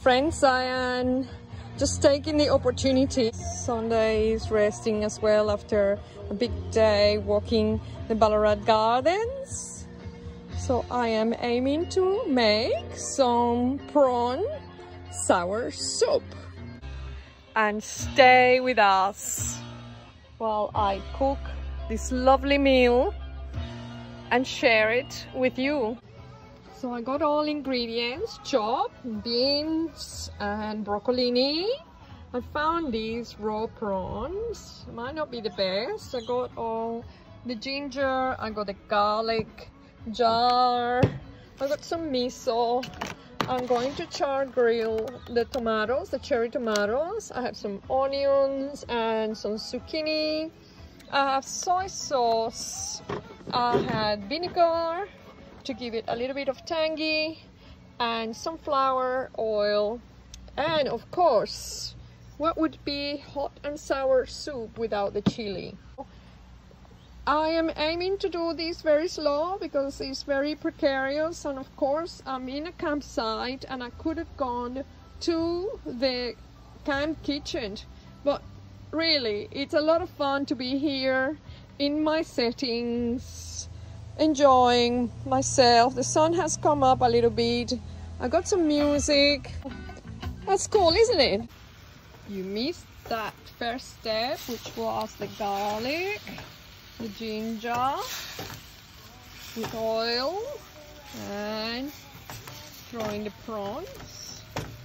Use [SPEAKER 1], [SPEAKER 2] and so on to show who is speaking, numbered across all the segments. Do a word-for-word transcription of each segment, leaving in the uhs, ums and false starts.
[SPEAKER 1] friends. I am just taking the opportunity. Sunday is resting as well after a big day walking the Ballarat Gardens. So I am aiming to make some prawn sour soup. And stay with us while I cook this lovely meal and share it with you. So I got all ingredients chopped, beans and broccolini. I found these raw prawns. Might not be the best. I got all the ginger, I got the garlic jar, I got some miso. I'm going to char grill the tomatoes, the cherry tomatoes. I have some onions and some zucchini. I have soy sauce. I had vinegar to give it a little bit of tangy, and sunflower oil, and of course, what would be hot and sour soup without the chili? I am aiming to do this very slow because it's very precarious, and of course I'm in a campsite and I could have gone to the camp kitchen, but really it's a lot of fun to be here in my settings, enjoying myself. The sun has come up a little bit. I got some music. That's cool, isn't it? You missed that first step, which was the garlic, the ginger with oil, and throwing the prawns.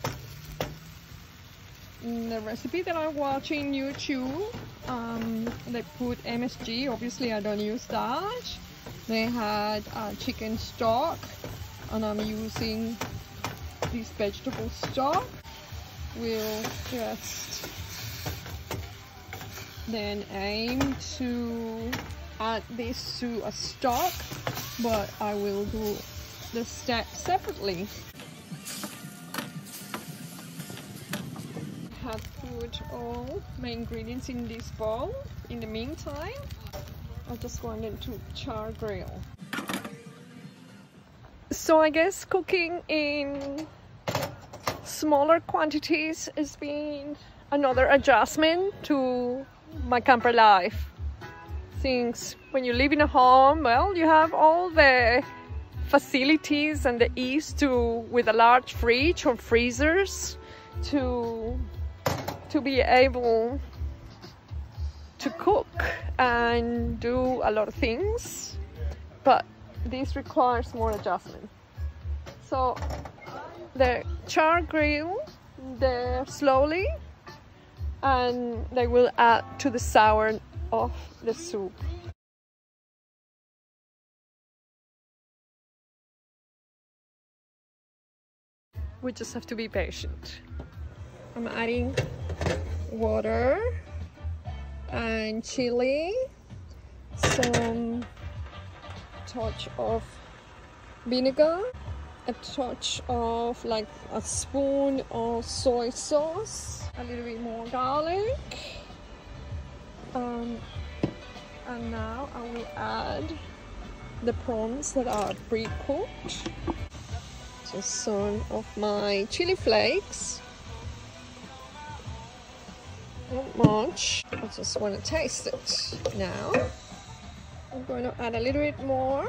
[SPEAKER 1] In the recipe that I'm watching YouTube, um, they put M S G. Obviously I don't use that. They had uh, chicken stock, and I'm using this vegetable stock. We'll just then aim to add this to a stock, but I will do the steps separately. I have put all my ingredients in this bowl. In the meantime, I just wanted to char grill. So I guess cooking in smaller quantities has been another adjustment to my camper life. Since when you live in a home, well, you have all the facilities and the ease to, with a large fridge or freezers, to to be able to cook and do a lot of things, but this requires more adjustment. So the char grill there slowly, and they will add to the sour of the soup. We just have to be patient. I'm adding water and chili, some touch of vinegar, a touch of like a spoon of soy sauce, a little bit more garlic, um, and now I will add the prawns that are pre-cooked. Just some of my chili flakes. Not much. I just want to taste it now. I'm going to add a little bit more.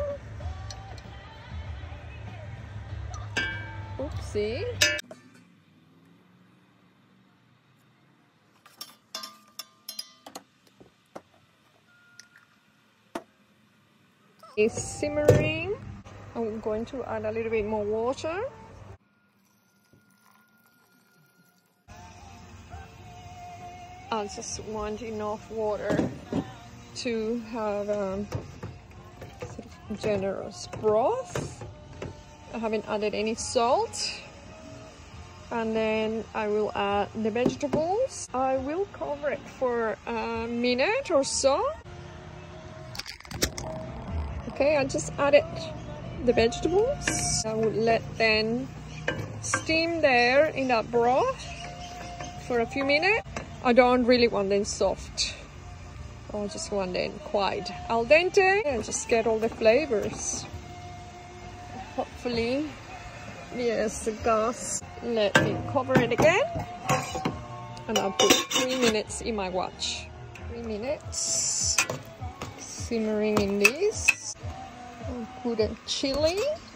[SPEAKER 1] Oopsie. It's simmering. I'm going to add a little bit more water. I just want enough water to have um, sort of generous broth. I haven't added any salt. And then I will add the vegetables. I will cover it for a minute or so. Okay, I just added the vegetables. I will let them steam there in that broth for a few minutes. I don't really want them soft. I just want them quite al dente and just get all the flavors. Hopefully Yes, the gas. Let me cover it again. And I'll put three minutes in my watch. Three minutes. Simmering in this. I'll put a chili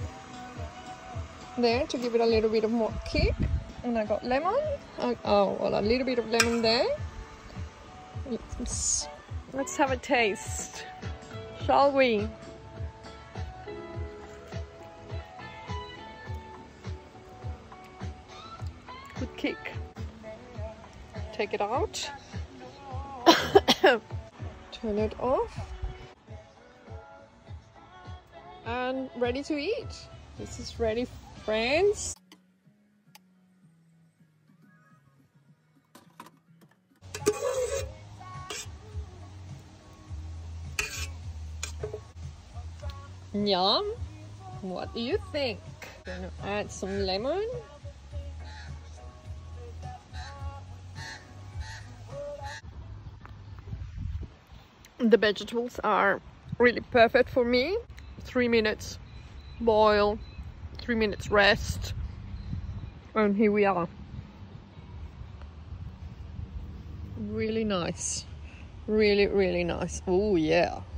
[SPEAKER 1] there to give it a little bit of more kick. And I got lemon. Oh, oh well, a little bit of lemon there. Let's, let's have a taste, shall we? Good kick. Take it out. Turn it off. And ready to eat. This is ready, friends. Yum. What do you think? Gonna add some lemon. The vegetables are really perfect for me. Three minutes boil, three minutes rest, and here we are. Really nice. Really, really nice. Oh yeah.